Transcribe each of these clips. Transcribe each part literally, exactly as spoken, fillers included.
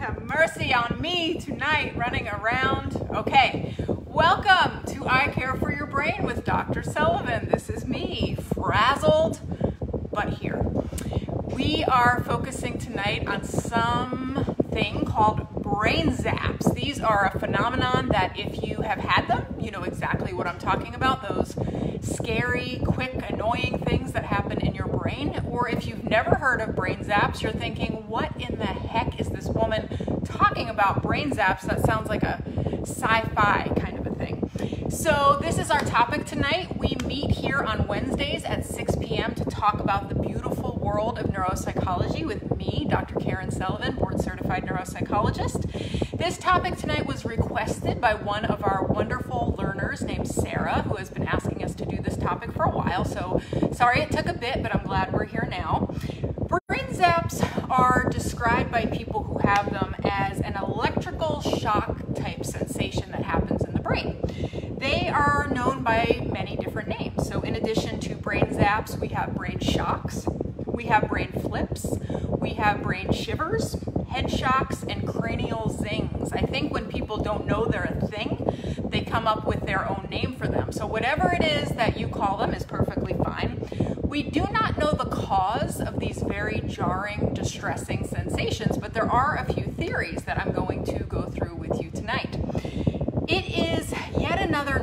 have mercy on me tonight running around. Okay, welcome to I Care for Your Brain with Doctor Sullivan. This is me, frazzled, but here. We are focusing tonight on something called brain zaps. These are a phenomenon that if you have had them, you know exactly what I'm talking about. Those scary, quick, annoying things that happen in your brain. Or if you've never heard of brain zaps, you're thinking, what in the heck is this woman talking about brain zaps? That sounds like a sci-fi kind of a thing. So this is our topic tonight. We meet here on Wednesdays at six p m to talk about the beautiful world of neuropsychology with me, Doctor Karen Sullivan, board-certified neuropsychologist. This topic tonight was requested by one of our wonderful learners named Sarah, who has been asking us to do this topic for a while. So sorry it took a bit, but I'm glad we're here now. Brain zaps are described by people who have them as an electrical shock type sensation that happens in the brain. They are known by many different names. So in addition to brain zaps, we have brain shocks, we have brain flips, we have brain shivers, head shocks, and cranial zings. I think when people don't know they're a thing, they come up with their own name for them. So whatever it is that you call them is perfectly fine. We do not know the cause of these very jarring, distressing sensations, but there are a few theories that I'm going to go through with you tonight. It is yet another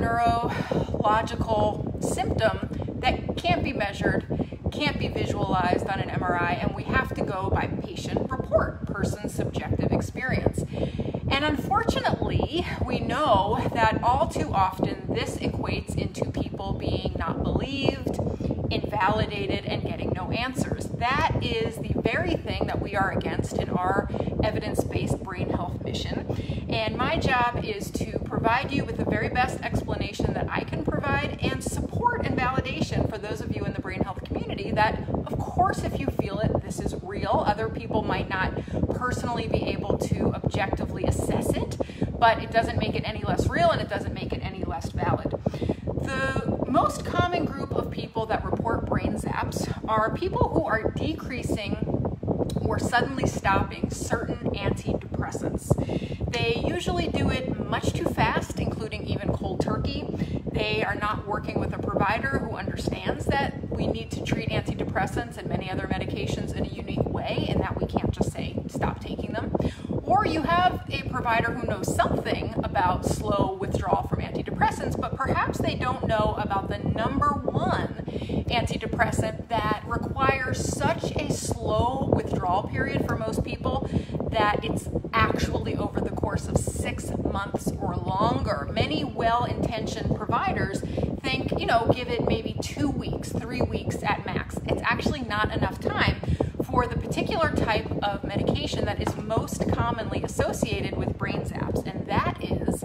neurological symptom that can't be measured, can't be visualized on an M R I, and we have to go by patient report, person's subjective experience. And unfortunately, we know that all too often this equates into people being not believed, invalidated, and getting no answers. That is the very thing that we are against in our evidence-based brain health mission. And my job is to provide you with the very best explanation that I can provide and support and validation for those of you in the brain health community that, of course, if you feel it, this is real. Other people might not personally be able to objectively assess it, but it doesn't make it any less real and it doesn't make it any less valid. The most common group of people that report brain zaps are people who are decreasing or suddenly stopping certain antidepressants. They usually do it much too fast, including even cold turkey. They are not working with a provider who understands that we need to treat antidepressants and many other medications in a unique way and that we can't just say stop taking them. Or you have a provider who knows something about slow withdrawal from antidepressants, but perhaps they don't know about the number one antidepressant that requires such a slow withdrawal period for most people that it's actually over the course of six months or longer. Many well-intentioned providers think, you know, give it maybe two weeks, three weeks at max. It's actually not enough time for the particular type of medication that is most commonly associated with brain zaps, and that is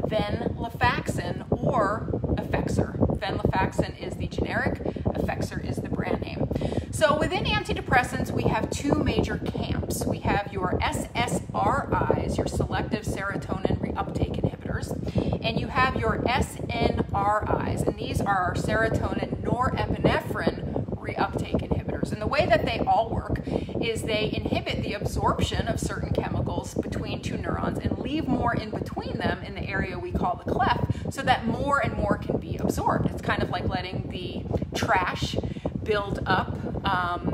venlafaxine or Effexor. Venlafaxine is the generic, Effexor is the brand name. So within antidepressants, we have two major camps. We have your S S R Is, your selective serotonin reuptake inhibitors, and you have your S N R Is, and these are our serotonin norepinephrine reuptake inhibitors. And the way that they all work is they inhibit the absorption of certain chemicals between two neurons and leave more in between them in the area we call the cleft so that more and more can be absorbed. It's kind of like letting the trash build up um,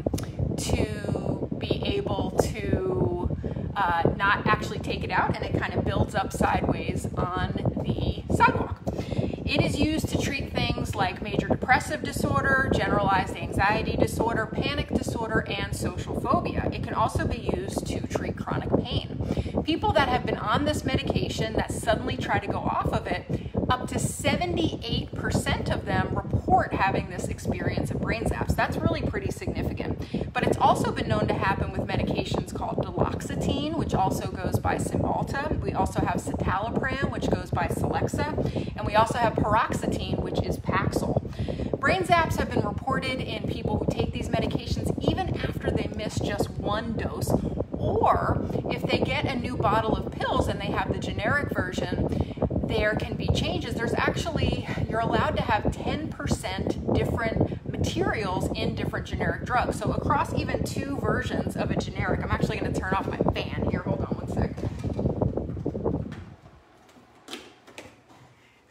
to be able to uh, not actually take it out, and it kind of builds up sideways on the sidewalk. It is used to treat things like major depressive disorder, generalized anxiety disorder, panic disorder, and social phobia. It can also be used to treat chronic pain. People that have been on this medication that suddenly try to go off of it, up to seventy-eight percent of them report having this experience of brain zaps. That's really pretty significant. But it's also been known to happen with medications called duloxetine, which also goes by Cymbalta. We also have citalopram, which goes by Celexa, and we also have paroxetine, which is Paxil. Brain zaps have been reported in people who take these medications even after they miss just one dose, or if they get a new bottle of pills and they have the generic version, there can be changes. There's actually, you're allowed to have ten percent different materials in different generic drugs. So across even two versions of a generic, I'm actually going to turn off my fan here, hold on one sec.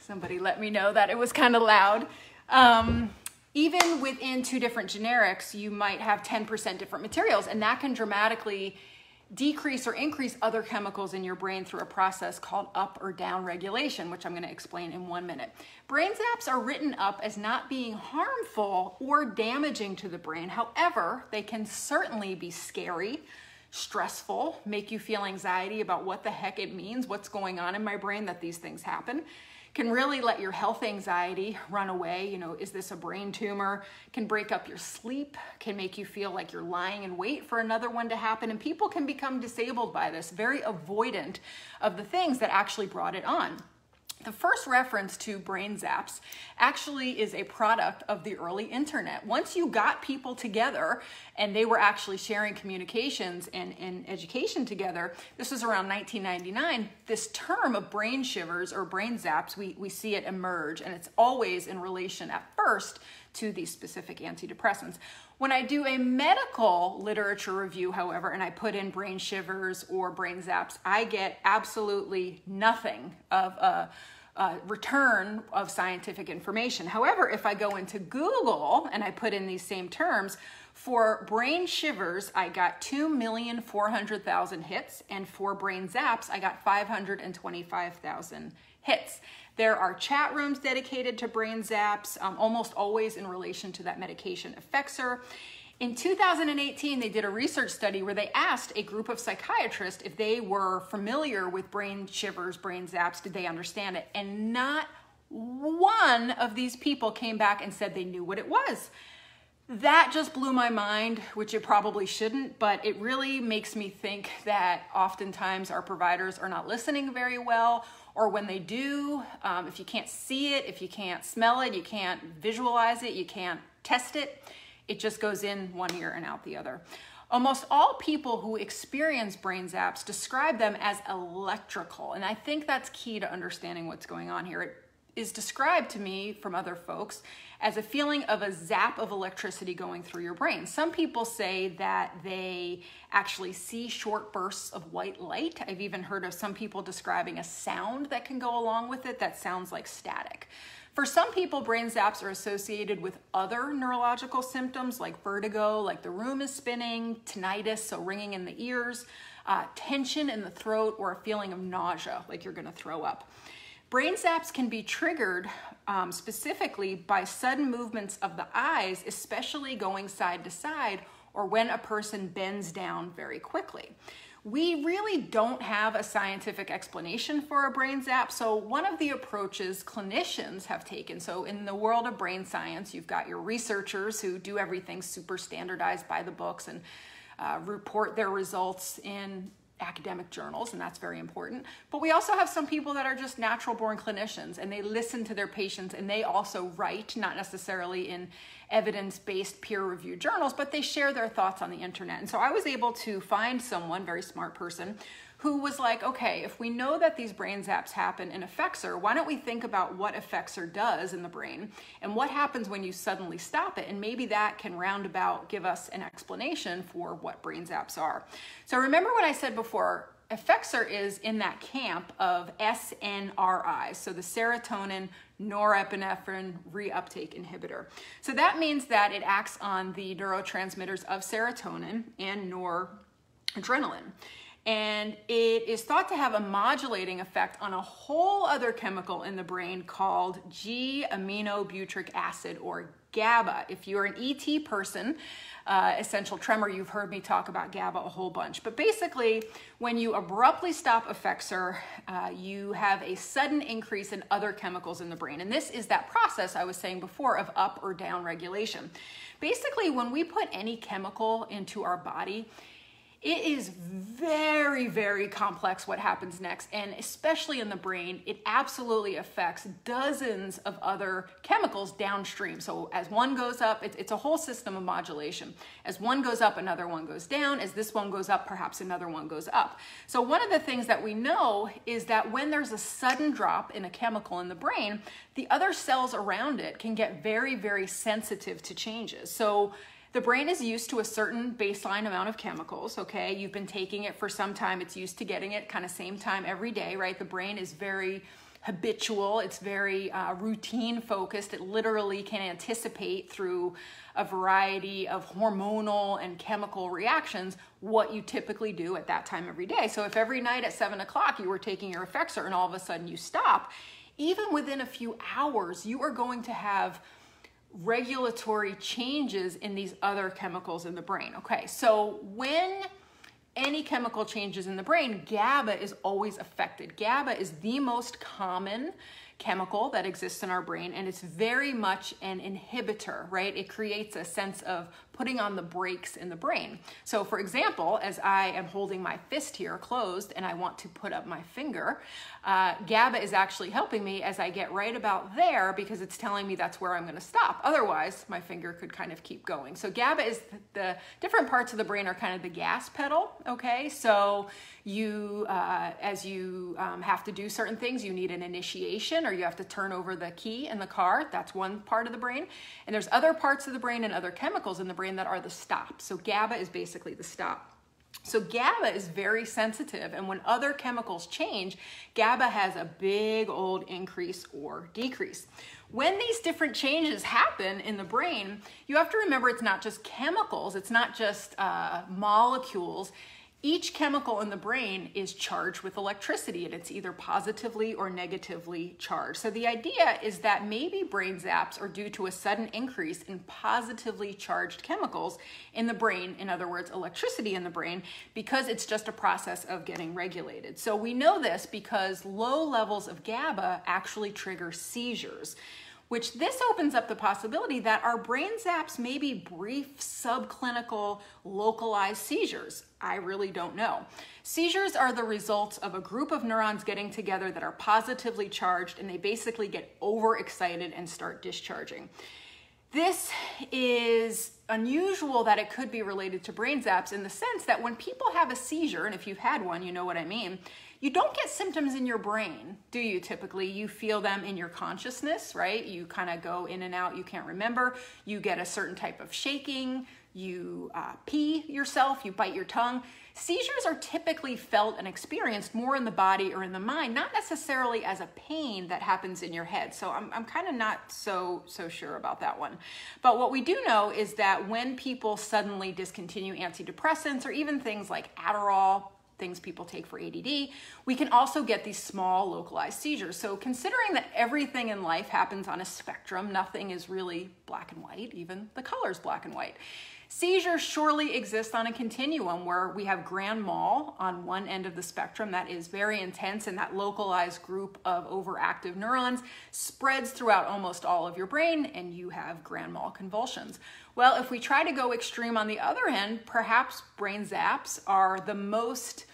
Somebody let me know that it was kind of loud. Um, even within two different generics, you might have ten percent different materials, and that can dramatically decrease or increase other chemicals in your brain through a process called up or down regulation, which I'm going to explain in one minute. Brain zaps are written up as not being harmful or damaging to the brain. However, they can certainly be scary, stressful, make you feel anxiety about what the heck it means, what's going on in my brain that these things happen. Can really let your health anxiety run away. You know, is this a brain tumor? Can break up your sleep, can make you feel like you're lying in wait for another one to happen. And people can become disabled by this, very avoidant of the things that actually brought it on. The first reference to brain zaps actually is a product of the early internet. Once you got people together and they were actually sharing communications and, and education together, this was around nineteen ninety-nine, this term of brain shivers or brain zaps, we, we see it emerge, and it's always in relation at first to these specific antidepressants. When I do a medical literature review, however, and I put in brain shivers or brain zaps, I get absolutely nothing of a, a return of scientific information. However, if I go into Google and I put in these same terms, for brain shivers, I got two million four hundred thousand hits, and for brain zaps, I got five hundred twenty-five thousand hits. There are chat rooms dedicated to brain zaps, um, almost always in relation to that medication Effexor. In two thousand eighteen, they did a research study where they asked a group of psychiatrists if they were familiar with brain shivers, brain zaps, did they understand it? And not one of these people came back and said they knew what it was. That just blew my mind, which it probably shouldn't, but it really makes me think that oftentimes our providers are not listening very well, or when they do, um, if you can't see it, if you can't smell it, you can't visualize it, you can't test it, it just goes in one ear and out the other. Almost all people who experience brain zaps describe them as electrical, and I think that's key to understanding what's going on here. It is described to me from other folks as a feeling of a zap of electricity going through your brain. Some people say that they actually see short bursts of white light. I've even heard of some people describing a sound that can go along with it that sounds like static. For some people, brain zaps are associated with other neurological symptoms like vertigo, like the room is spinning, tinnitus, so ringing in the ears, uh, tension in the throat, or a feeling of nausea, like you're gonna throw up. Brain zaps can be triggered um, specifically by sudden movements of the eyes, especially going side to side, or when a person bends down very quickly. We really don't have a scientific explanation for a brain zap, so one of the approaches clinicians have taken, so in the world of brain science, you've got your researchers who do everything super standardized by the books and uh, report their results in academic journals, and that's very important. But we also have some people that are just natural born clinicians, and they listen to their patients, and they also write, not necessarily in evidence-based peer-reviewed journals, but they share their thoughts on the internet. And so I was able to find someone, very smart person, who was like, okay, if we know that these brain zaps happen in Effexor, why don't we think about what Effexor does in the brain and what happens when you suddenly stop it? And maybe that can roundabout give us an explanation for what brain zaps are. So remember what I said before, Effexor is in that camp of S N R Is, so the serotonin norepinephrine reuptake inhibitor. So that means that it acts on the neurotransmitters of serotonin and noradrenaline. And it is thought to have a modulating effect on a whole other chemical in the brain called G-aminobutyric acid, or GABA. If you're an E T person, uh, essential tremor, you've heard me talk about GABA a whole bunch. But basically, when you abruptly stop Effexor, uh, you have a sudden increase in other chemicals in the brain. And this is that process I was saying before of up or down regulation. Basically, when we put any chemical into our body, it is very, very complex what happens next, and especially in the brain, it absolutely affects dozens of other chemicals downstream. So as one goes up, it's, it's a whole system of modulation. As one goes up, another one goes down. As this one goes up, perhaps another one goes up. So one of the things that we know is that when there's a sudden drop in a chemical in the brain, the other cells around it can get very, very sensitive to changes. So the brain is used to a certain baseline amount of chemicals, okay? You've been taking it for some time. It's used to getting it kind of same time every day, right? The brain is very habitual, it's very uh, routine focused. It literally can anticipate through a variety of hormonal and chemical reactions what you typically do at that time every day. So if every night at seven o'clock you were taking your Effexor and all of a sudden you stop, even within a few hours, you are going to have regulatory changes in these other chemicals in the brain. Okay, so when any chemical changes in the brain, GABA is always affected. GABA is the most common chemical that exists in our brain, and it's very much an inhibitor, right? It creates a sense of putting on the brakes in the brain. So for example, as I am holding my fist here closed and I want to put up my finger, uh, GABA is actually helping me as I get right about there because it's telling me that's where I'm going to stop. Otherwise, my finger could kind of keep going. So GABA is the, the different parts of the brain are kind of the gas pedal, okay? So you, uh, as you um, have to do certain things, you need an initiation or you have to turn over the key in the car. That's one part of the brain. And there's other parts of the brain and other chemicals in the brain that are the stop. So GABA is basically the stop. So GABA is very sensitive, and when other chemicals change, GABA has a big old increase or decrease. When these different changes happen in the brain, you have to remember it's not just chemicals, it's not just uh, molecules. Each chemical in the brain is charged with electricity, and it's either positively or negatively charged. So the idea is that maybe brain zaps are due to a sudden increase in positively charged chemicals in the brain, in other words, electricity in the brain, because it's just a process of getting regulated. So we know this because low levels of GABA actually trigger seizures, which this opens up the possibility that our brain zaps may be brief, subclinical, localized seizures. I really don't know. Seizures are the results of a group of neurons getting together that are positively charged, and they basically get overexcited and start discharging. This is unusual that it could be related to brain zaps in the sense that when people have a seizure, and if you've had one, you know what I mean, you don't get symptoms in your brain, do you typically? You feel them in your consciousness, right? You kind of go in and out, you can't remember. You get a certain type of shaking, you uh, pee yourself, you bite your tongue. Seizures are typically felt and experienced more in the body or in the mind, not necessarily as a pain that happens in your head. So I'm, I'm kind of not so, so sure about that one. But what we do know is that when people suddenly discontinue antidepressants or even things like Adderall, things people take for A D D, we can also get these small localized seizures. So considering that everything in life happens on a spectrum, nothing is really black and white, even the color's black and white. Seizures surely exist on a continuum where we have grand mal on one end of the spectrum that is very intense, and that localized group of overactive neurons spreads throughout almost all of your brain, and you have grand mal convulsions. Well, if we try to go extreme on the other end, perhaps brain zaps are the most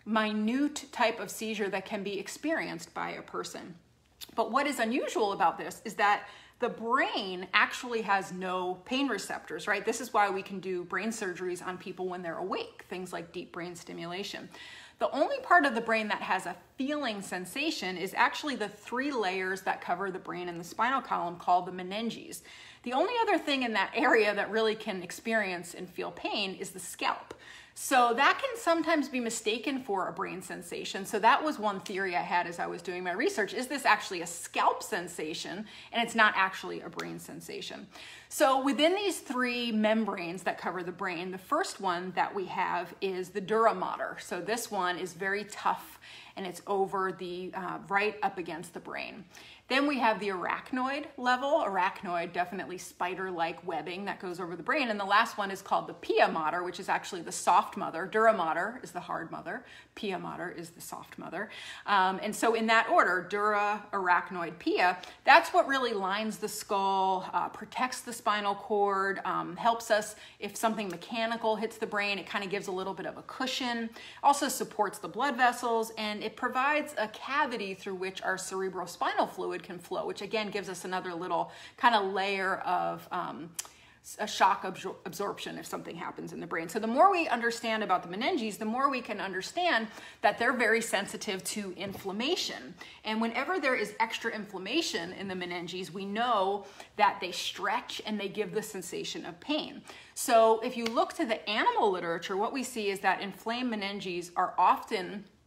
minute type of seizure that can be experienced by a person. But what is unusual about this is that the brain actually has no pain receptors, right? This is why we can do brain surgeries on people when they're awake, things like deep brain stimulation. The only part of the brain that has a feeling sensation is actually the three layers that cover the brain and the spinal column called the meninges. The only other thing in that area that really can experience and feel pain is the scalp. So that can sometimes be mistaken for a brain sensation. So that was one theory I had as I was doing my research. Is this actually a scalp sensation? And it's not actually a brain sensation. So within these three membranes that cover the brain, the first one that we have is the dura mater. So this one is very tough, and it's over the, uh, right up against the brain. Then we have the arachnoid level. Arachnoid, definitely spider-like webbing that goes over the brain. And the last one is called the pia mater, which is actually the soft mother. Dura mater is the hard mother. Pia mater is the soft mother. Um, and so in that order, dura, arachnoid, pia, that's what really lines the skull, uh, protects the spinal cord, um, helps us if something mechanical hits the brain. It kind of gives a little bit of a cushion, also supports the blood vessels, and it provides a cavity through which our cerebrospinal fluid can flow, which again gives us another little kind of layer of um, a shock absor absorption if something happens in the brain. So the more we understand about the meninges, the more we can understand that they're very sensitive to inflammation. And whenever there is extra inflammation in the meninges, we know that they stretch and they give the sensation of pain. So if you look to the animal literature, what we see is that inflamed meninges are often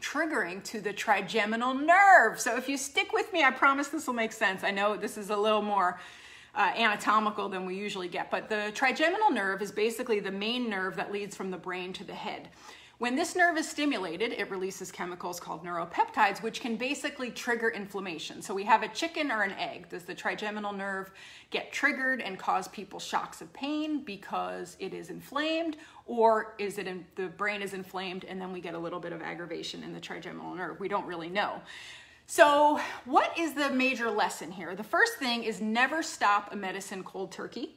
triggering to the trigeminal nerve. So if you stick with me, I promise this will make sense. I know this is a little more uh, anatomical than we usually get, but the trigeminal nerve is basically the main nerve that leads from the brain to the head. When this nerve is stimulated, it releases chemicals called neuropeptides, which can basically trigger inflammation. So we have a chicken or an egg. Does the trigeminal nerve get triggered and cause people shocks of pain because it is inflamed? Or is it in, the brain is inflamed and then we get a little bit of aggravation in the trigeminal nerve? We don't really know. So what is the major lesson here? The first thing is never stop a medicine cold turkey,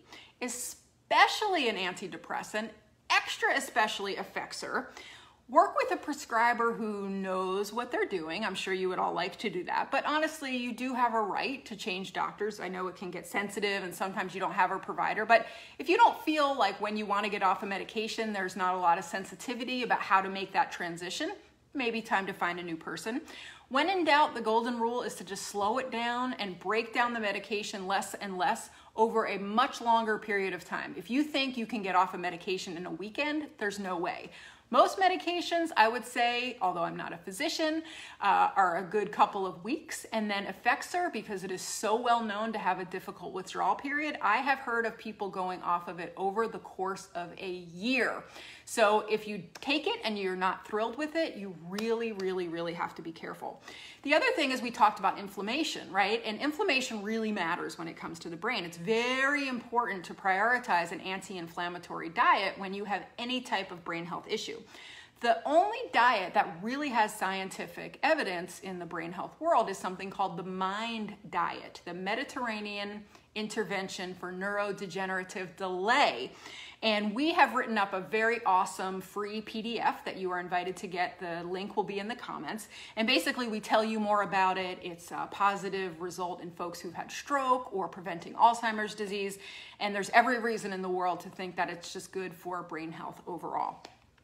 especially an antidepressant, extra especially Effexor. Work with a prescriber who knows what they're doing. I'm sure you would all like to do that, but honestly, you do have a right to change doctors. I know it can get sensitive and sometimes you don't have a provider, but if you don't feel like when you want to get off a medication, there's not a lot of sensitivity about how to make that transition, maybe time to find a new person. When in doubt, the golden rule is to just slow it down and break down the medication less and less over a much longer period of time. If you think you can get off a medication in a weekend, there's no way. Most medications, I would say, although I'm not a physician, uh, are a good couple of weeks. And then Effexor, because it is so well known to have a difficult withdrawal period, I have heard of people going off of it over the course of a year. So if you take it and you're not thrilled with it, you really, really, really have to be careful. The other thing is we talked about inflammation, right? And inflammation really matters when it comes to the brain. It's very important to prioritize an anti-inflammatory diet when you have any type of brain health issue. The only diet that really has scientific evidence in the brain health world is something called the MIND diet, the Mediterranean Intervention for Neurodegenerative Delay. And we have written up a very awesome free P D F that you are invited to get. The link will be in the comments. And basically we tell you more about it. It's a positive result in folks who've had stroke or preventing Alzheimer's disease. And there's every reason in the world to think that it's just good for brain health overall.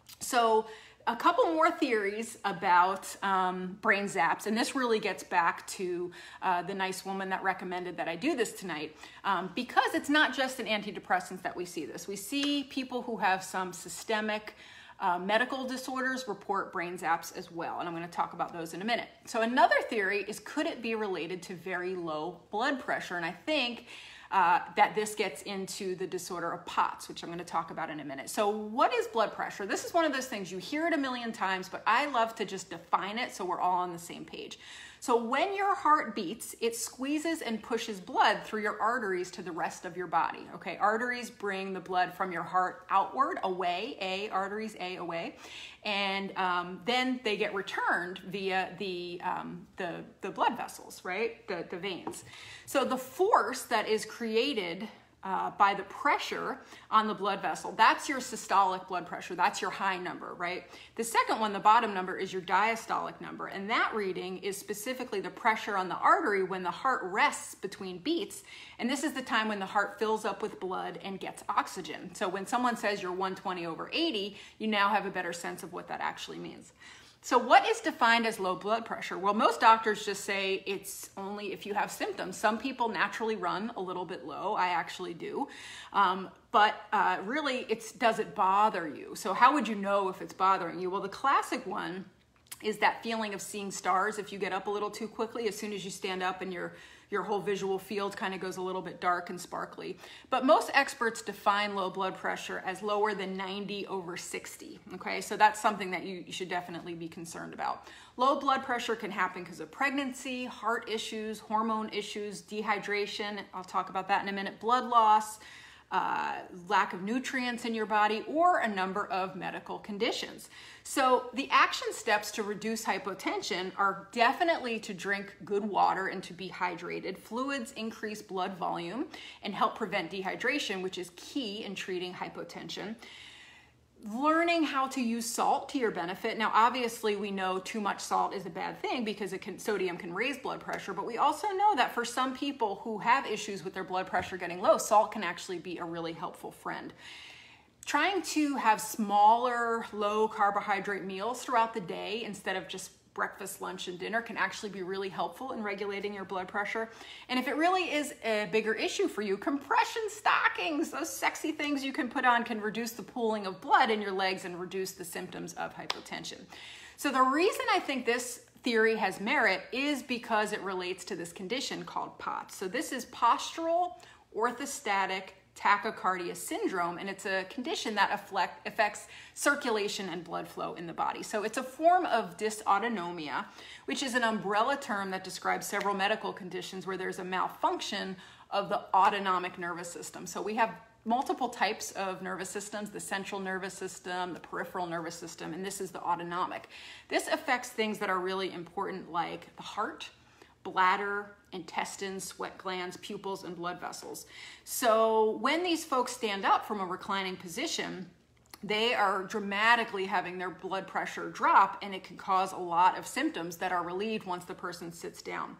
So a couple more theories about um, brain zaps, and this really gets back to uh, the nice woman that recommended that I do this tonight, um, because it's not just in antidepressants that we see this. We see people who have some systemic uh, medical disorders report brain zaps as well, and I'm going to talk about those in a minute. So another theory is, could it be related to very low blood pressure? And I think Uh, that this gets into the disorder of POTS, which I'm going to talk about in a minute. So what is blood pressure? This is one of those things, you hear it a million times, but I love to just define it so we're all on the same page. So when your heart beats, it squeezes and pushes blood through your arteries to the rest of your body. Okay, arteries bring the blood from your heart outward, away, A, arteries, A, away, and um, then they get returned via the, um, the, the blood vessels, right, the, the veins. So the force that is created Uh, by the pressure on the blood vessel, that's your systolic blood pressure. That's your high number, right? The second one, the bottom number, is your diastolic number. And that reading is specifically the pressure on the artery when the heart rests between beats. And this is the time when the heart fills up with blood and gets oxygen. So when someone says you're one twenty over eighty, you now have a better sense of what that actually means. So what is defined as low blood pressure? Well, most doctors just say it's only if you have symptoms. Some people naturally run a little bit low. I actually do. Um, but uh, really, it's, does it bother you? So how would you know if it's bothering you? Well, the classic one is that feeling of seeing stars if you get up a little too quickly. As soon as you stand up and your your whole visual field kind of goes a little bit dark and sparkly. But most experts define low blood pressure as lower than ninety over sixty, okay? So that's something that you, you should definitely be concerned about. Low blood pressure can happen because of pregnancy, heart issues, hormone issues, dehydration, I'll talk about that in a minute, blood loss, Uh, lack of nutrients in your body, or a number of medical conditions. So the action steps to reduce hypotension are definitely to drink good water and to be hydrated. Fluids increase blood volume and help prevent dehydration, which is key in treating hypotension. Learning how to use salt to your benefit. Now, obviously, we know too much salt is a bad thing because it can, sodium can raise blood pressure, but we also know that for some people who have issues with their blood pressure getting low, salt can actually be a really helpful friend. Trying to have smaller, low carbohydrate meals throughout the day instead of just breakfast, lunch, and dinner can actually be really helpful in regulating your blood pressure. And if it really is a bigger issue for you, compression stockings, those sexy things you can put on, can reduce the pooling of blood in your legs and reduce the symptoms of hypotension. So the reason I think this theory has merit is because it relates to this condition called P O T S. So this is postural orthostatic tachycardia syndrome, and it's a condition that affect, affects circulation and blood flow in the body. So it's a form of dysautonomia, which is an umbrella term that describes several medical conditions where there's a malfunction of the autonomic nervous system. So we have multiple types of nervous systems: the central nervous system, the peripheral nervous system, and this is the autonomic. This affects things that are really important, like the heart, bladder, intestines, sweat glands, pupils, and blood vessels. So when these folks stand up from a reclining position, they are dramatically having their blood pressure drop, and it can cause a lot of symptoms that are relieved once the person sits down.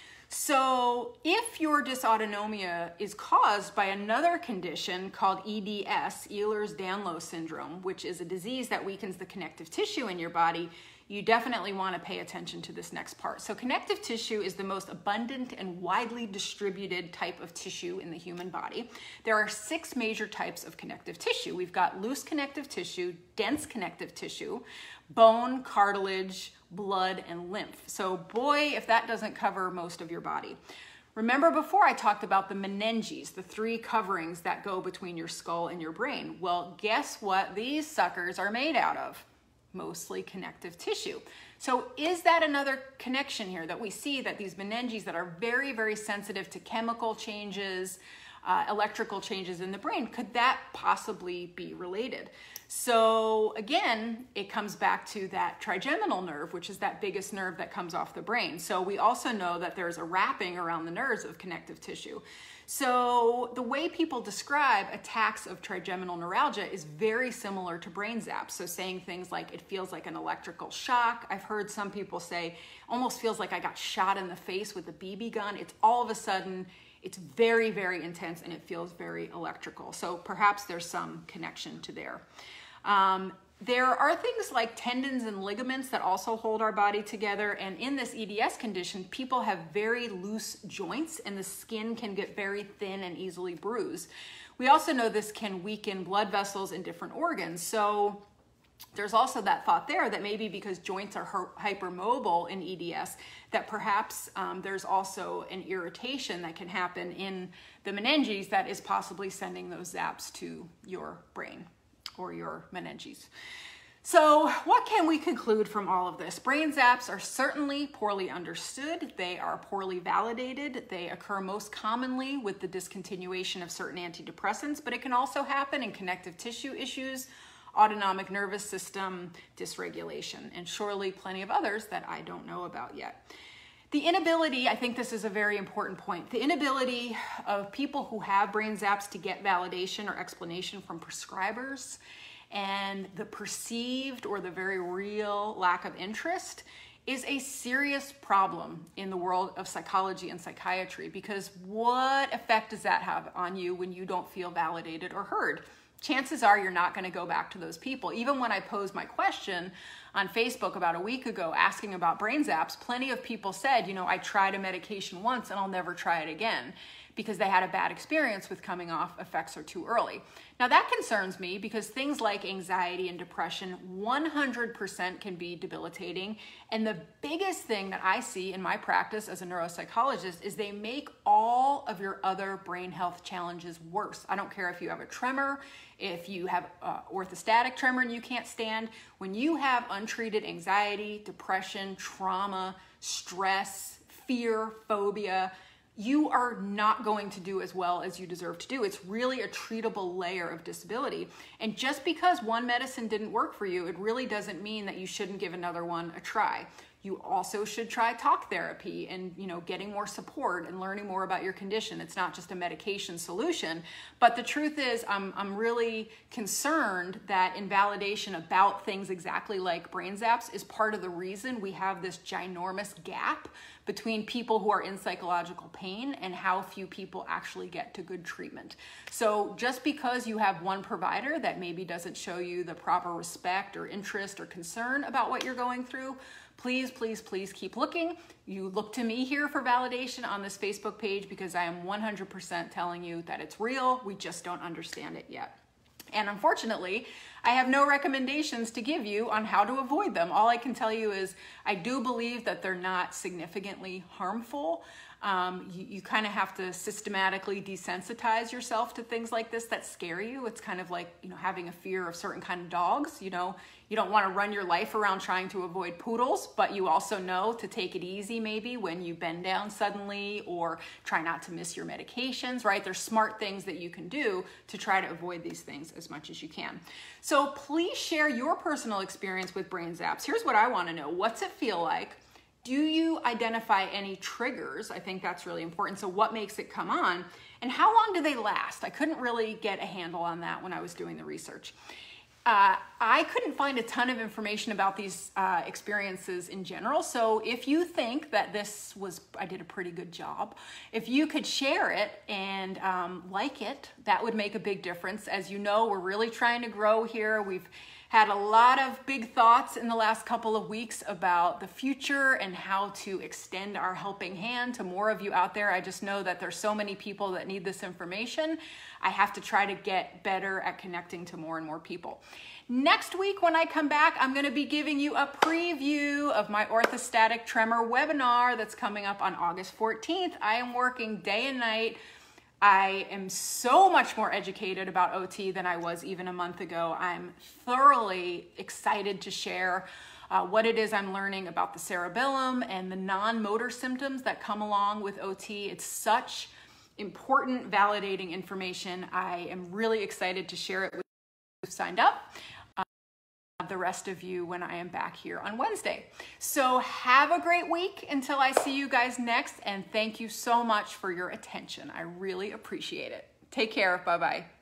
So if your dysautonomia is caused by another condition called E D S, Ehlers-Danlos syndrome, which is a disease that weakens the connective tissue in your body, you definitely want to pay attention to this next part. So connective tissue is the most abundant and widely distributed type of tissue in the human body. There are six major types of connective tissue. We've got loose connective tissue, dense connective tissue, bone, cartilage, blood, and lymph. So boy, if that doesn't cover most of your body. Remember before I talked about the meninges, the three coverings that go between your skull and your brain? Well, guess what these suckers are made out of? Mostly connective tissue. So is that another connection here, that we see that these meninges that are very, very sensitive to chemical changes, uh, electrical changes in the brain, could that possibly be related? So again, it comes back to that trigeminal nerve, which is that biggest nerve that comes off the brain. So we also know that there's a wrapping around the nerves of connective tissue. So the way people describe attacks of trigeminal neuralgia is very similar to brain zaps. So saying things like, it feels like an electrical shock. I've heard some people say, almost feels like I got shot in the face with a B B gun. It's all of a sudden, it's very, very intense, and it feels very electrical. So perhaps there's some connection to there. Um, There are things like tendons and ligaments that also hold our body together. And in this E D S condition, people have very loose joints, and the skin can get very thin and easily bruised. We also know this can weaken blood vessels in different organs. So there's also that thought there that maybe because joints are hypermobile in E D S, that perhaps um, there's also an irritation that can happen in the meninges that is possibly sending those zaps to your brain or your meninges. So what can we conclude from all of this? Brain zaps are certainly poorly understood. They are poorly validated. They occur most commonly with the discontinuation of certain antidepressants, but it can also happen in connective tissue issues, autonomic nervous system dysregulation, and surely plenty of others that I don't know about yet. The inability, I think this is a very important point, the inability of people who have brain zaps to get validation or explanation from prescribers, and the perceived or the very real lack of interest is a serious problem in the world of psychology and psychiatry, because what effect does that have on you when you don't feel validated or heard? Chances are you're not going to go back to those people. Even when I posed my question on Facebook about a week ago asking about brain zaps, plenty of people said, you know, I tried a medication once and I'll never try it again, because they had a bad experience with coming off effects are too early. Now that concerns me, because things like anxiety and depression one hundred percent can be debilitating. And the biggest thing that I see in my practice as a neuropsychologist is they make all of your other brain health challenges worse. I don't care if you have a tremor, if you have uh, orthostatic tremor and you can't stand. When you have untreated anxiety, depression, trauma, stress, fear, phobia, you are not going to do as well as you deserve to do. It's really a treatable layer of disability. And just because one medicine didn't work for you, it really doesn't mean that you shouldn't give another one a try. You also should try talk therapy and, you know, getting more support and learning more about your condition. It's not just a medication solution. But the truth is, I'm, I'm really concerned that invalidation about things exactly like brain zaps is part of the reason we have this ginormous gap between people who are in psychological pain and how few people actually get to good treatment. So just because you have one provider that maybe doesn't show you the proper respect or interest or concern about what you're going through, please, please, please keep looking. You look to me here for validation on this Facebook page because I am one hundred percent telling you that it's real. We just don't understand it yet. And unfortunately, I have no recommendations to give you on how to avoid them. All I can tell you is I do believe that they're not significantly harmful. Um, you you kind of have to systematically desensitize yourself to things like this that scare you. It's kind of like, you know, having a fear of certain kind of dogs. You know, you don't want to run your life around trying to avoid poodles, but you also know to take it easy maybe when you bend down suddenly, or try not to miss your medications, right? There's smart things that you can do to try to avoid these things as much as you can. So please share your personal experience with brain zaps. Here's what I want to know. What's it feel like? Do you identify any triggers? I think that's really important. So what makes it come on? And how long do they last? I couldn't really get a handle on that when I was doing the research. Uh, I couldn't find a ton of information about these uh, experiences in general. So if you think that this was, I did a pretty good job, if you could share it and um, like it, that would make a big difference. As you know, we're really trying to grow here. We've had a lot of big thoughts in the last couple of weeks about the future and how to extend our helping hand to more of you out there. I just know that there's so many people that need this information. I have to try to get better at connecting to more and more people. Next week when I come back, I'm going to be giving you a preview of my orthostatic tremor webinar that's coming up on August fourteenth. I am working day and night. I am so much more educated about O T than I was even a month ago. I'm thoroughly excited to share uh, what it is I'm learning about the cerebellum and the non-motor symptoms that come along with O T. It's such important, validating information. I am really excited to share it with you who've signed up. The rest of you when I am back here on Wednesday. So have a great week until I see you guys next, and thank you so much for your attention. I really appreciate it. Take care. Bye-bye.